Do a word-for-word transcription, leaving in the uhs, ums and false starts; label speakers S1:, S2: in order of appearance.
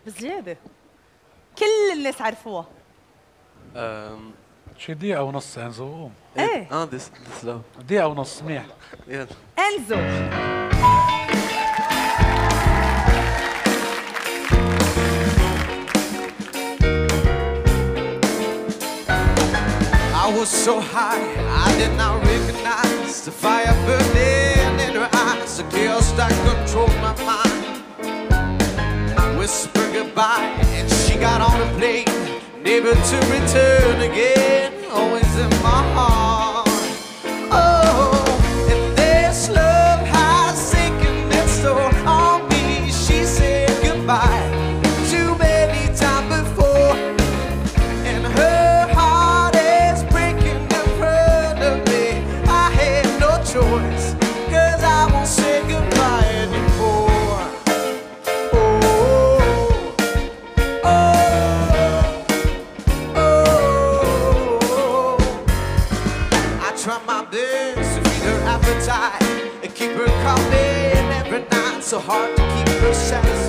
S1: بزيادة كل الناس عرفوها.
S2: أم
S3: شي دقيقة ونص انزو قوم.
S1: ايه
S2: اه this this low.
S3: دقيقة ونص منيح.
S2: يلا.
S1: انزو.
S4: I was so high, I did not recognize the fire burning in her eyes, the chaos that controlled my mind. Whispered goodbye, and she got on a plane, never to return again, always in my heart. Oh, and this love has taken its toll on me. She said goodbye too many times before, and her heart is breaking in front of me. I had no choice, 'cause I won't say goodbye anymore. Oh, oh, oh. I try my best to feed her appetite and keep her coming every night. So hard to keep her satisfied.